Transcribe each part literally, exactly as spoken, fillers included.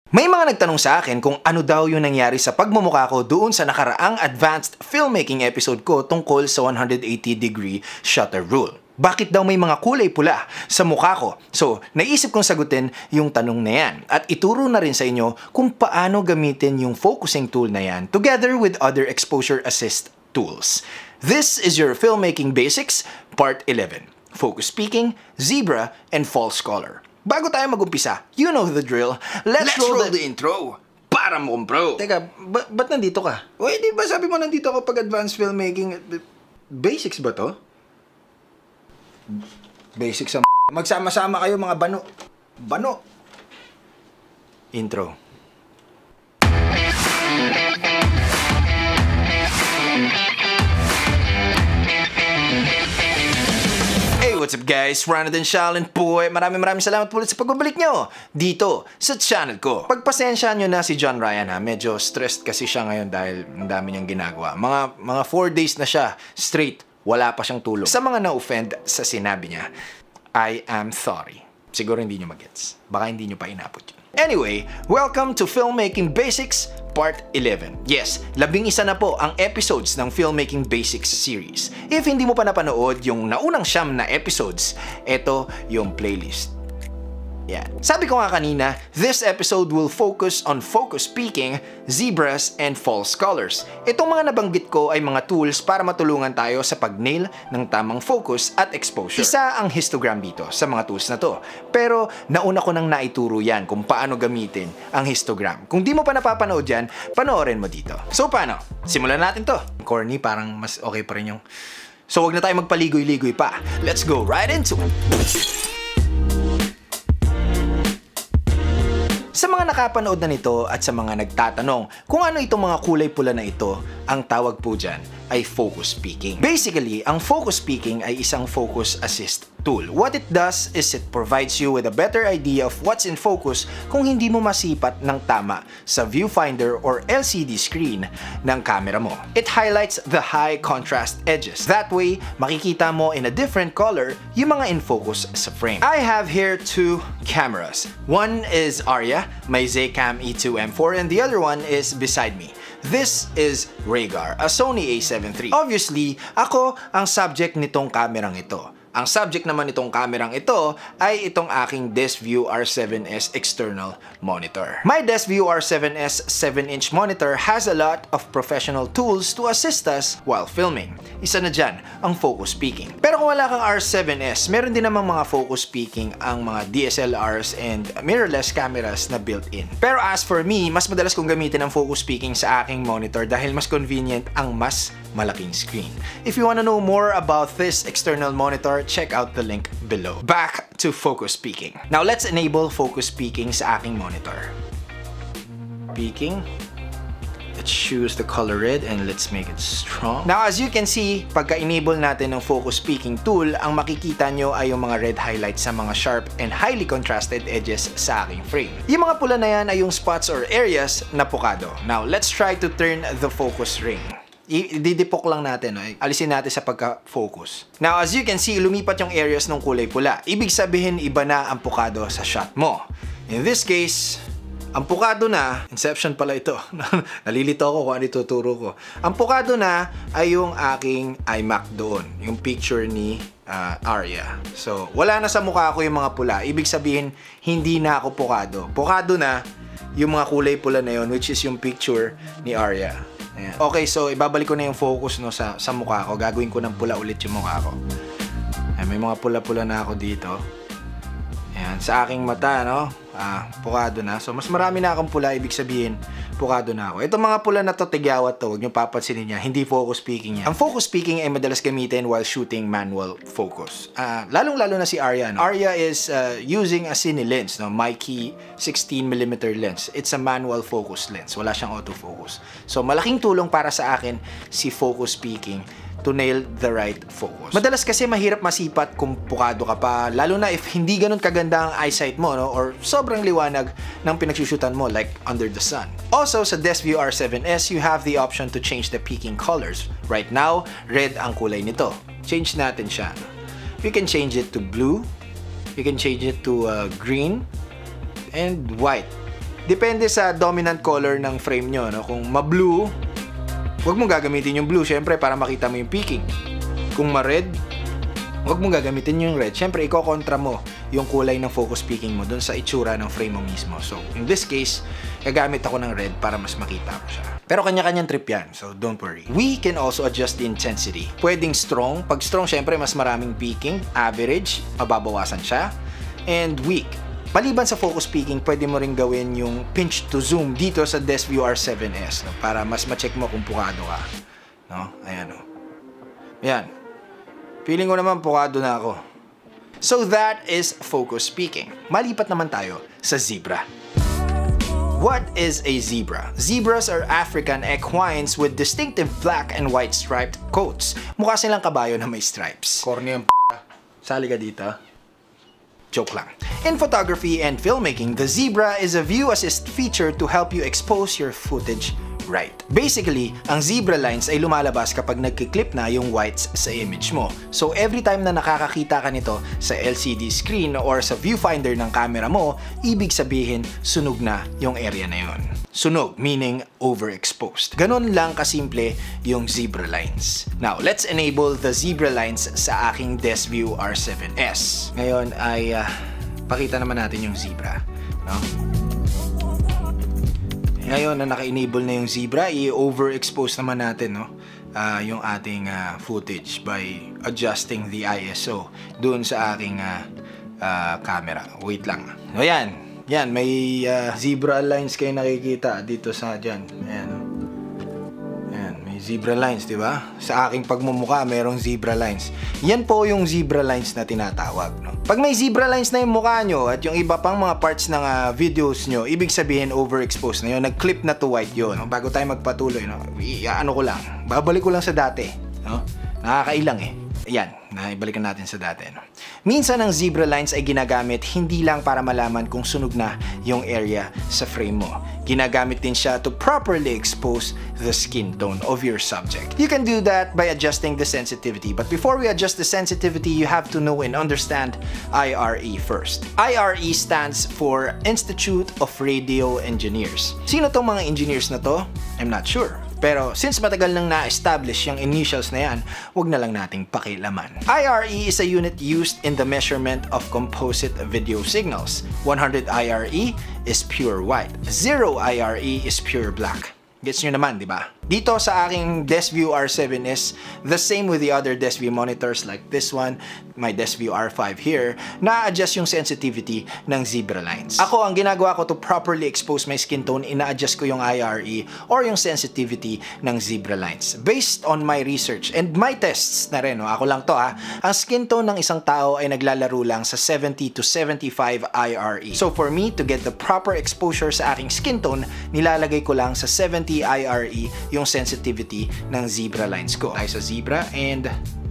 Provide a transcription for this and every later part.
May mga nagtanong sa akin kung ano daw yung nangyari sa pagmumukha ko doon sa nakaraang advanced filmmaking episode ko tungkol sa one hundred eighty degree shutter rule. Bakit daw may mga kulay pula sa mukha ko? So, naisip kong sagutin yung tanong na yan at ituro na rin sa inyo kung paano gamitin yung focusing tool na yan together with other exposure assist tools. This is your Filmmaking Basics, Part eleven. Focus Peaking, Zebra, and False Color. Bago tayo mag-umpisa, you know the drill. Let's, Let's roll, roll the... the intro para mo bro. Teka, ba ba't nandito ka? Uy, di ba sabi mo nandito ako pag advanced filmmaking? Basics ba to? Basics ang magsama-sama kayo mga bano. Bano. Intro. What's up guys? Ronald Shaolin po. Maraming maraming salamat po ulit sa pagbabalik nyo dito sa channel ko. Pagpasensya nyo na si John Ryan ha. Medyo stressed kasi siya ngayon dahil ang dami niyang ginagawa. Mga mga four days na siya straight. Wala pa siyang tulog. Sa mga na-offend sa sinabi niya, I am sorry. Siguro hindi nyo magets. Baka hindi nyo pa inapot yun. Anyway, welcome to Filmmaking Basics Part eleven. Yes, labing isa na po ang episodes ng Filmmaking Basics series. If hindi mo pa napanood yung naunang siyam na episodes, ito yung playlist. Yan. Sabi ko nga kanina, this episode will focus on focus peaking, zebras, and false colors. Itong mga nabanggit ko ay mga tools para matulungan tayo sa pag-nail ng tamang focus at exposure. Isa ang histogram dito sa mga tools na to. Pero nauna ko nang naituro yan kung paano gamitin ang histogram. Kung di mo pa napapanood yan, panoorin mo dito. So paano? Simulan natin to. Corny, parang mas okay pa rin yung... So wag na tayo magpaligoy-ligoy pa. Let's go right into it. Sa mga nakapanood na nito at sa mga nagtatanong kung ano itong mga kulay pula na ito, ang tawag po dyan ay focus peaking. Basically, ang focus peaking ay isang focus assist tool. What it does is it provides you with a better idea of what's in focus kung hindi mo masipat ng tama sa viewfinder or L C D screen ng camera mo. It highlights the high contrast edges. That way, makikita mo in a different color yung mga in focus sa frame. I have here two cameras. One is Arya, my Zcam E two M four, and the other one is beside me. This is Rhaegar, a Sony A seven three. Obviously, ako ang subject nitong kamerang ito. Ang subject naman nitong kamerang ito ay itong aking DeskView R seven S external monitor. My DeskView R seven S seven inch monitor has a lot of professional tools to assist us while filming. Isa na dyan, ang focus peaking. Pero kung wala kang R seven S, meron din namang mga focus peaking ang mga D S L Rs and mirrorless cameras na built-in. Pero as for me, mas madalas kong gamitin ang focus peaking sa aking monitor dahil mas convenient ang mas malaking screen. If you wanna know more about this external monitor, check out the link below. Back to focus peaking. Now let's enable focus peaking sa aking monitor. Peaking. Let's choose the color red and let's make it strong. Now as you can see, pagka-enable natin ng focus peaking tool, ang makikita nyo ay yung mga red highlights sa mga sharp and highly contrasted edges sa aking frame. Yung mga pula na yan ay yung spots or areas na pukado. Now let's try to turn the focus ring. I-didipok lang natin, no? Alisin natin sa pagka-focus. Now, as you can see, lumipat yung areas ng kulay pula. Ibig sabihin, iba na ang pukado sa shot mo. In this case, ang pukado na, Inception pala ito. Nalilito ako kung ano ituturo ko. Ang pukado na ay yung aking iMac doon. Yung picture ni uh, Arya. So, wala na sa mukha ko yung mga pula. Ibig sabihin, hindi na ako pukado. Pukado na yung mga kulay pula na yun, which is yung picture ni Arya. Ayan. Okay, so ibabalik ko na yung focus no, sa, sa mukha ko. Gagawin ko ng pula ulit yung mukha ko. Ayan, may mga pula-pula na ako dito. Ayan, sa aking mata, no? Ah, pukado na. So, mas marami na akong pula, ibig sabihin, pukado na ako. Itong mga pula na to, tigyawat to, huwag nyo papansinin niya, hindi focus peaking yan. Ang focus peaking ay madalas gamitin while shooting manual focus. Ah, lalong-lalo na si Arya, no? Arya is uh, using a cine lens, no? Mikey sixteen millimeter lens. It's a manual focus lens. Wala siyang autofocus. So, malaking tulong para sa akin si focus peaking to nail the right focus. Madalas kasi mahirap masipat kung pukado ka pa, lalo na if hindi ganun kaganda ang eyesight mo, no? Or sobrang liwanag ng pinagsusyutan mo, like under the sun. Also, sa DeskView R seven S, you have the option to change the peaking colors. Right now, red ang kulay nito. Change natin siya. You can change it to blue, you can change it to uh, green, and white. Depende sa dominant color ng frame nyo, no? Kung ma-blue, huwag mong gagamitin yung blue, syempre, para makita mo yung peaking. Kung ma-red, huwag mong gagamitin yung red. Syempre, iko-kontra mo yung kulay ng focus peaking mo dun sa itsura ng frame mo mismo. So, in this case, gagamit ako ng red para mas makita ko siya. Pero kanya-kanyang trip yan, so don't worry. We can also adjust the intensity. Pwedeng strong. Pag strong, syempre, mas maraming peaking. Average, mababawasan siya. And weak. Maliban sa focus peaking, pwede mo rin gawin yung pinch to zoom dito sa DeskView R seven S, no? Para mas ma-check mo kung pukado ka. No? Ayan, no? Ayan. Feeling ko naman pukado na ako. So that is focus peaking. Malipat naman tayo sa zebra. What is a zebra? Zebras are African equines with distinctive black and white striped coats. Mukha silang kabayo na may stripes. Corny ang p***. Sali ka dito. Joke lang. In photography and filmmaking, the zebra is a view assist feature to help you expose your footage right. Basically, ang zebra lines ay lumalabas kapag nagki-clip na yung whites sa image mo. So every time na nakakakita ka nito sa L C D screen or sa viewfinder ng camera mo, ibig sabihin sunog na yung area na yun. Sunog, meaning overexposed. Ganon lang kasimple yung zebra lines. Now, let's enable the zebra lines sa aking DeskView R seven S. Ngayon ay uh, pakita naman natin yung zebra. No? Ngayon na naka-enable na yung zebra, i-overexpose naman natin, no? Uh, yung ating uh, footage by adjusting the I S O doon sa aking uh, uh, camera. Wait lang. So, yan. Yan, may uh, zebra lines kayo nakikita dito sa dyan. Ayan. Ayan, may zebra lines, di ba? Sa aking pagmumukha, merong zebra lines. Yan po yung zebra lines na tinatawag, no? Pag may zebra lines na yung mukha nyo at yung iba pang mga parts ng uh, videos nyo, ibig sabihin overexposed na yun. Nag-clip na to white yun. No? Bago tayo magpatuloy, no? I- ano ko lang, babalik ko lang sa dati. No? Nakakailang eh. Ayan, naibalikan natin sa dati. No? Minsan ang zebra lines ay ginagamit hindi lang para malaman kung sunog na yung area sa frame mo. Ginagamit din siya to properly expose the skin tone of your subject. You can do that by adjusting the sensitivity. But before we adjust the sensitivity, you have to know and understand I R E first. I R E stands for Institute of Radio Engineers. Sino tong mga engineers na to? I'm not sure. Pero since matagal nang na-establish yung initials na yan, wag na lang nating pakilaman. I R E is a unit used in the measurement of composite video signals. one hundred I R E is pure white. zero I R E is pure black. Gets nyo naman, di ba? Dito sa aking DeskView R seven S, the same with the other DeskView monitors like this one, my DeskView R five here, na-adjust yung sensitivity ng zebra lines. Ako, ang ginagawa ko to properly expose my skin tone, ina-adjust ko yung I R E or yung sensitivity ng zebra lines. Based on my research and my tests na rin, no? Ako lang to ha, ang skin tone ng isang tao ay naglalaro lang sa seventy to seventy-five I R E. So for me to get the proper exposure sa aking skin tone, nilalagay ko lang sa seventy I R E yung sensitivity ng zebra lines ko. Tayo sa zebra and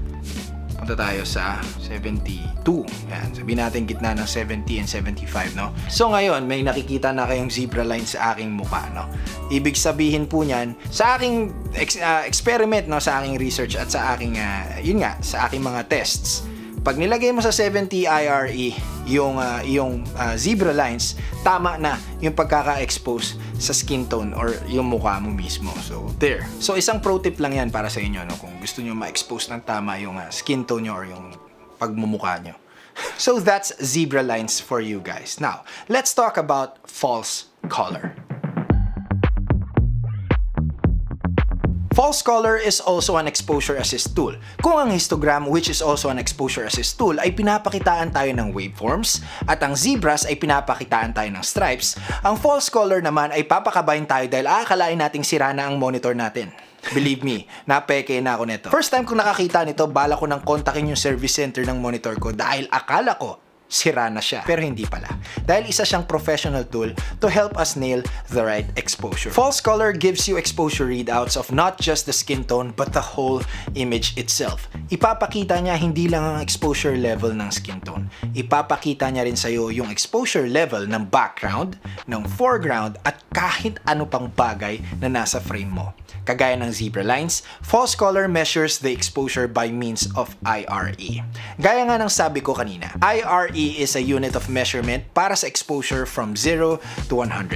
punta tayo sa seventy-two. Yan. Sabihin natin gitna ng seventy and seventy-five, no? So ngayon, may nakikita na kayong zebra lines sa aking mukha, no? Ibig sabihin po niyan, sa aking ex uh, experiment, no? Sa aking research at sa aking, uh, yun nga, sa aking mga tests, pag nilagay mo sa seventy I R E yung, uh, yung uh, zebra lines, tama na yung pagkaka-expose sa skin tone or yung mukha mo mismo. So, there. So, isang pro tip lang yan para sa inyo, no? Kung gusto nyo ma-expose ng tama yung uh, skin tone nyo or yung pagmumukha nyo. So, that's zebra lines for you guys. Now, let's talk about false color. False color is also an exposure assist tool. Kung ang histogram, which is also an exposure assist tool, ay pinapakitaan tayo ng waveforms at ang zebras ay pinapakitaan tayo ng stripes, ang false color naman ay papakabayin tayo dahil aakalain nating sira na ang monitor natin. Believe me, napeke na ako nito. First time kong nakakita nito, bala ko nang kontakin yung service center ng monitor ko dahil akala ko sira na siya. Pero hindi pala. Dahil isa siyang professional tool to help us nail the right exposure. False color gives you exposure readouts of not just the skin tone but the whole image itself. Ipapakita niya hindi lang ang exposure level ng skin tone. Ipapakita niya rin sa'yo yung exposure level ng background, ng foreground, at kahit ano pang bagay na nasa frame mo. Kagaya ng zebra lines, false color measures the exposure by means of I R E. Gaya nga ng sabi ko kanina, I R E is a unit of measurement para sa exposure from zero to one hundred.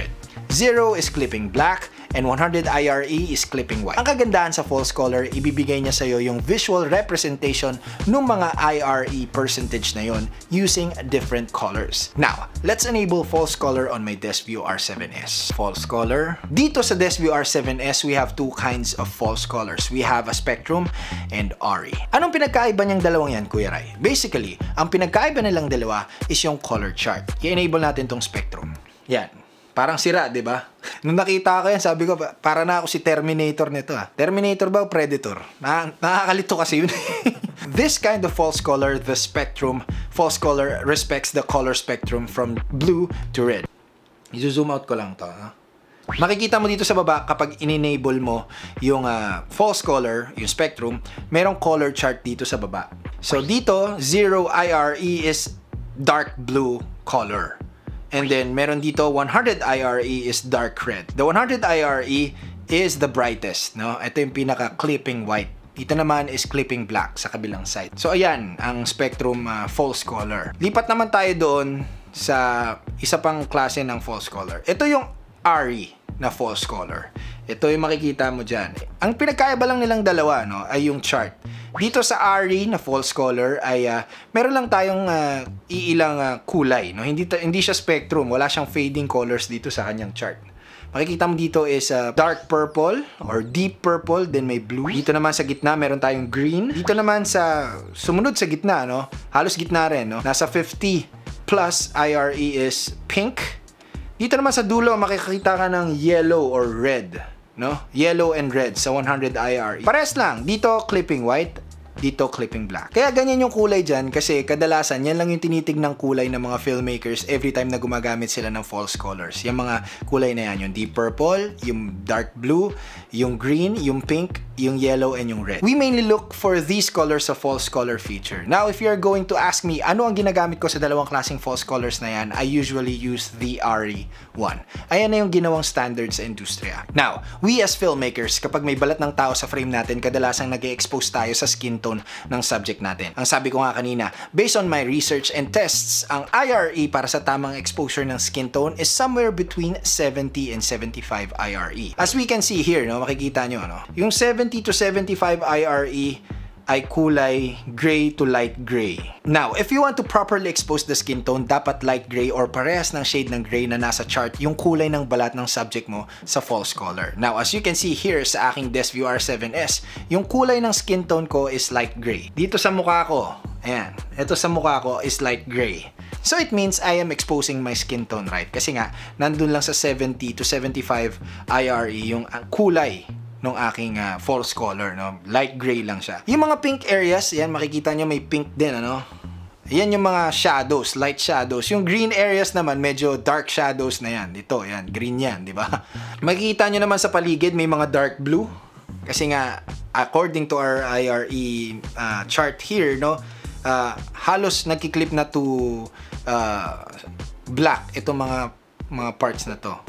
zero is clipping black, and one hundred I R E is clipping white. Ang kagandahan sa false color, ibibigay niya sa'yo yung visual representation ng mga I R E percentage na yon using different colors. Now, let's enable false color on my DeskView R seven S. False color. Dito sa DeskView R seven S, we have two kinds of false colors. We have a spectrum and R E. Anong pinagkaiba niyang dalawang yan, Kuya Rai? Basically, ang pinagkaiba nilang dalawa is yung color chart. I-enable natin tong spectrum. Yan. Parang sira, di ba? Nung nakita ko yan, sabi ko, para na ako si Terminator nito ah. Terminator ba o Predator? Na nakakalito kasi yun. This kind of false color, the spectrum, false color respects the color spectrum from blue to red. I-zoom out ko lang to. Ha? Makikita mo dito sa baba kapag in-enable mo yung uh, false color, yung spectrum, merong color chart dito sa baba. So dito, zero I R E is dark blue color. And then meron dito one hundred I R E is dark red. The one hundred I R E is the brightest, no? Ito yung pinaka clipping white. Dito naman is clipping black sa kabilang side. So ayan ang spectrum uh, false color. Lipat naman tayo doon sa isa pang klase ng false color. Ito yung R E na false color. Ito yung makikita mo dyan. Ang pinagkaiba lang nilang dalawa, no, ay yung chart. Dito sa R E na false color ay uh, meron lang tayong uh, iilang uh, kulay, no? Hindi hindi siya spectrum, wala siyang fading colors dito sa kanyang chart. Makikita mo dito is uh, dark purple or deep purple, then may blue. Dito naman sa gitna meron tayong green. Dito naman sa sumunod sa gitna, no? Halos gitna rin, no? Nasa fifty plus I R E is pink. Dito naman sa dulo makikita ka ng yellow or red, no? Yellow and red sa one hundred I R E. Pares lang, dito clipping white, dito clipping black. Kaya ganyan yung kulay dyan kasi kadalasan yan lang yung tinitignang kulay ng mga filmmakers every time na gumagamit sila ng false colors. Yung mga kulay na yan, yung deep purple, yung dark blue, yung green, yung pink, yung yellow, and yung red. We mainly look for these colors sa false color feature. Now, if you're going to ask me ano ang ginagamit ko sa dalawang klaseng false colors na yan, I usually use the R E one. Ayan na yung ginawang standard sa industriya. Now, we as filmmakers, kapag may balat ng tao sa frame natin, kadalasang nag-expose tayo sa skin tone ng subject natin. Ang sabi ko nga kanina, based on my research and tests, ang I R E para sa tamang exposure ng skin tone is somewhere between seventy and seventy-five I R E. As we can see here, no, makikita nyo, no, yung seventy to seventy-five I R E ay kulay gray to light gray. Now, if you want to properly expose the skin tone, dapat light gray or parehas ng shade ng gray na nasa chart yung kulay ng balat ng subject mo sa false color. Now, as you can see here sa aking DeskView R seven S, yung kulay ng skin tone ko is light gray. Dito sa mukha ko, ayan, ito sa mukha ko is light gray. So it means I am exposing my skin tone right. Kasi nga, nandun lang sa seventy to seventy-five I R E yung uh, kulay nung aking uh, false color, no? Light gray lang siya. Yung mga pink areas, yan, makikita nyo may pink din, ano? Yan yung mga shadows, light shadows. Yung green areas naman, medyo dark shadows na yan. Dito, yan, green yan, di ba? Makikita nyo naman sa paligid, may mga dark blue. Kasi nga, according to our I R E uh, chart here, no? Uh, halos nagkiklip na to uh, black itong mga mga parts na to.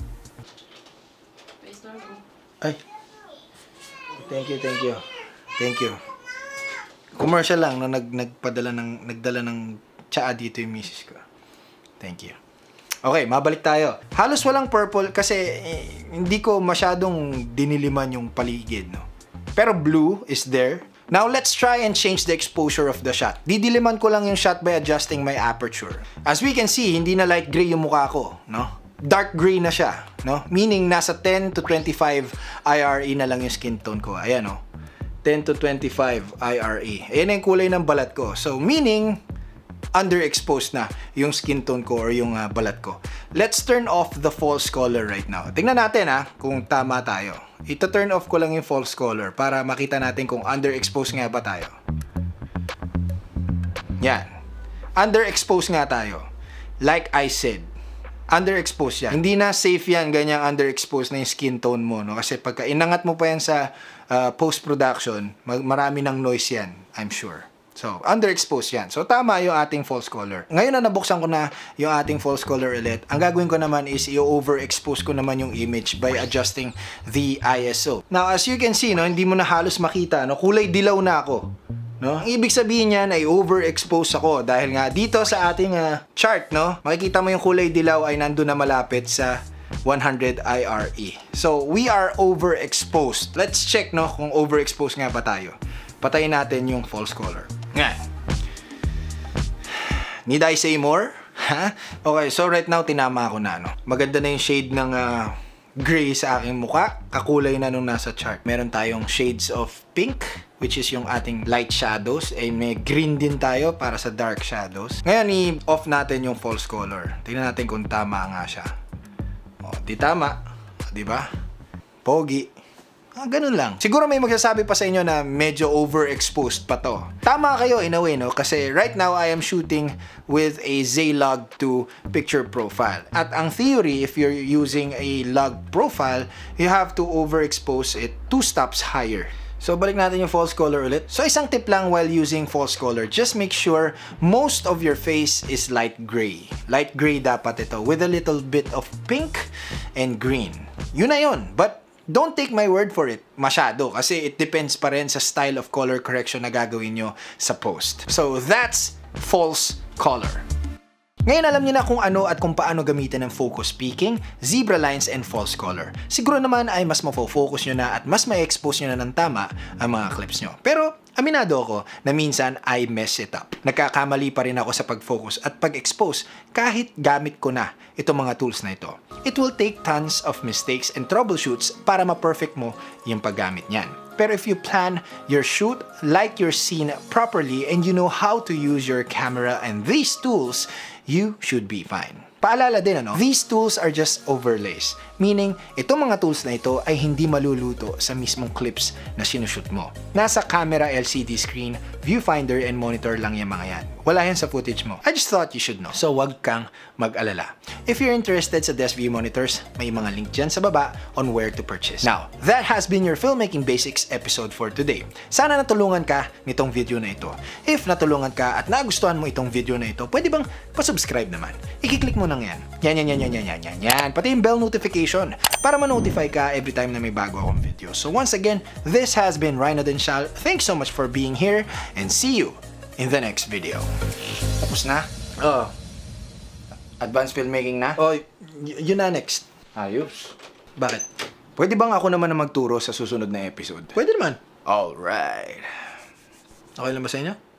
Ay. Thank you, thank you. Thank you. Commercial lang no nag nagpadala ng nagdala ng tsaa dito yung misis ko. Thank you. Okay, mabalik tayo. Halos walang purple kasi eh, hindi ko masyadong diniliman yung paligid, no. Pero blue is there. Now, let's try and change the exposure of the shot. Didiliman ko lang yung shot by adjusting my aperture. As we can see, hindi na light gray yung mukha ko, no? Dark gray na siya, no? Meaning, nasa ten to twenty-five I R E na lang yung skin tone ko. Ayan, no? ten to twenty-five I R E. Ayan yung kulay ng balat ko. So, meaning, underexposed na yung skin tone ko or yung uh, balat ko. Let's turn off the false color right now. Tingnan natin, ha, kung tama tayo. Ito turn off ko lang yung false color para makita natin kung underexposed nga ba tayo. Yan. Underexposed nga tayo. Like I said, underexposed yan. Hindi na safe yan, ganyang underexposed na yung skin tone mo, no? Kasi pagka inangat mo pa yan sa uh, post-production, marami ng noise yan, I'm sure. So, underexposed yan. So, tama yung ating false color. Ngayon na nabuksan ko na yung ating false color ulit, ang gagawin ko naman is i-overexpose ko naman yung image by adjusting the I S O. Now, as you can see, no, hindi mo na halos makita, no? Kulay dilaw na ako. No? Ang ibig sabihin niyan ay overexpose ako dahil nga dito sa ating uh, chart, no, makikita mo yung kulay dilaw ay nandun na malapit sa one hundred I R E. So, we are overexposed. Let's check, no, kung overexposed nga ba tayo. Patayin natin yung false color. Nga. Need I say more? Ha? Okay, so right now, tinama ako na, no? Maganda na yung shade ng uh, gray sa aking muka. Kakulay na nung nasa chart. Meron tayong shades of pink, which is yung ating light shadows. And may green din tayo para sa dark shadows. Ngayon, i-off natin yung false color. Tingnan natin kung tama nga siya. O, di tama. Di ba? Pogi. Ah, ganun lang. Siguro may magsasabi pa sa inyo na medyo overexposed pa to. Tama kayo in a way, no? Kasi right now, I am shooting with a Zlog two picture profile. At ang theory, if you're using a log profile, you have to overexpose it two stops higher. So, balik natin yung false color ulit. So, isang tip lang while using false color, just make sure most of your face is light gray. Light gray dapat ito with a little bit of pink and green. Yun na yun. But, don't take my word for it masyado kasi it depends pa rin sa style of color correction na gagawin nyo sa post. So, that's false color. Ngayon alam niyo na kung ano at kung paano gamitin ng focus peaking, zebra lines, and false color. Siguro naman ay mas mafo-focus nyo na at mas may expose nyo na ng tama ang mga clips nyo. Pero aminado ako na minsan I mess it up. Nagkakamali pa rin ako sa pag-focus at pag-expose kahit gamit ko na itong mga tools na ito. It will take tons of mistakes and troubleshoots para ma-perfect mo yung paggamit niyan. Pero if you plan your shoot, like your scene properly, and you know how to use your camera and these tools, you should be fine. Paalala din ano, these tools are just overlays. Meaning, itong mga tools na ito ay hindi maluluto sa mismong clips na sinushoot mo. Nasa camera, L C D screen, viewfinder, and monitor lang yung mga yan. Wala yan sa footage mo. I just thought you should know. So, wag kang mag-alala. If you're interested sa DeskView monitors, may mga link dyan sa baba on where to purchase. Now, that has been your Filmmaking Basics episode for today. Sana natulungan ka nitong video na ito. If natulungan ka at nagustuhan mo itong video na ito, pwede bang pasubscribe naman? I-click mo lang yan. Yan, yan, yan, yan, yan, yan, yan, yan. Pati yung bell notification para ma-notify ka every time na may bago akong video. So once again, this has been Rhino Denshal. Thanks so much for being here and see you in the next video. Tapos na? Oo. Advanced filmmaking na? Oh, y- yun na next. Ayos. Bakit? Pwede bang ako naman na magturo sa susunod na episode? Pwede naman. Alright. Okay lang ba sa inyo?